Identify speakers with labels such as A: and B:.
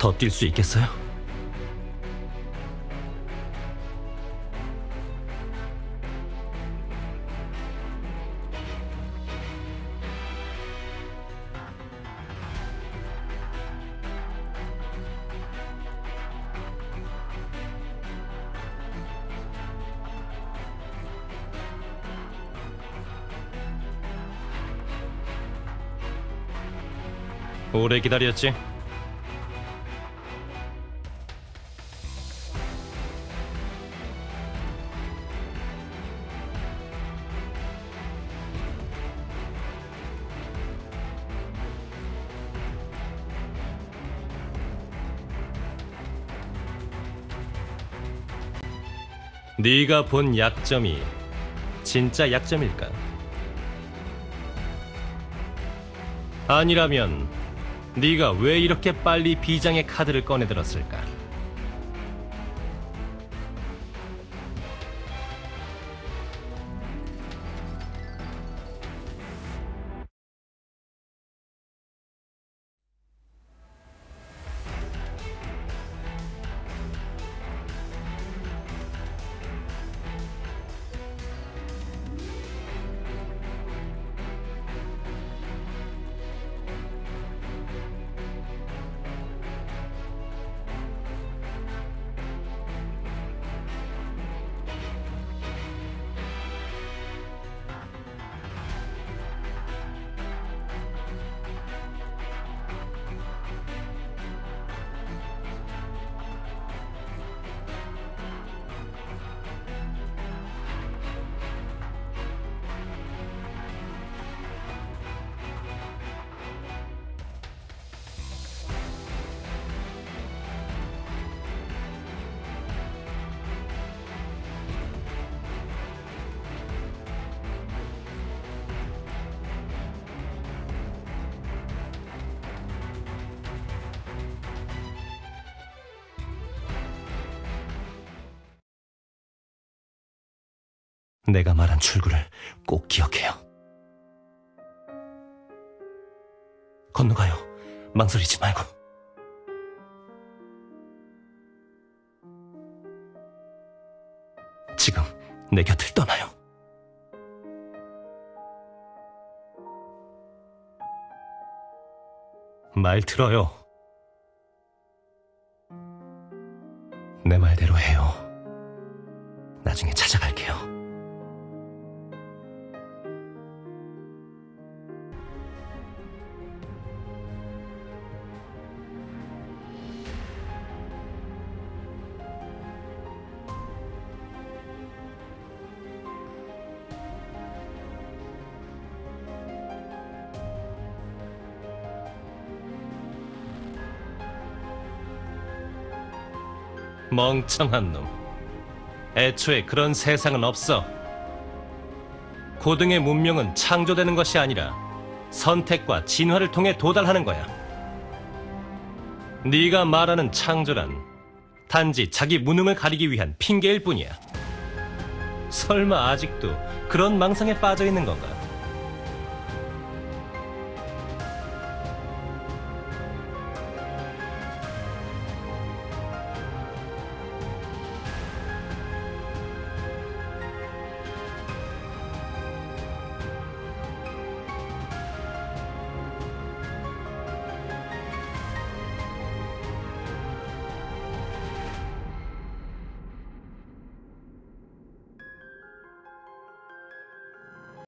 A: 더 뛸 수 있겠어요? 오래 기다렸지? 네가 본 약점이 진짜 약점일까? 아니라면 네가 왜 이렇게 빨리 비장의 카드를 꺼내들었을까? 내가 말한 출구를 꼭 기억해요. 건너가요. 망설이지 말고. 지금 내 곁을 떠나요. 말 들어요. 내 말대로 해요. 나중에 찾아갈게요. 멍청한 놈. 애초에 그런 세상은 없어. 고등의 문명은 창조되는 것이 아니라 선택과 진화를 통해 도달하는 거야. 네가 말하는 창조란 단지 자기 무능을 가리기 위한 핑계일 뿐이야. 설마 아직도 그런 망상에 빠져 있는 건가?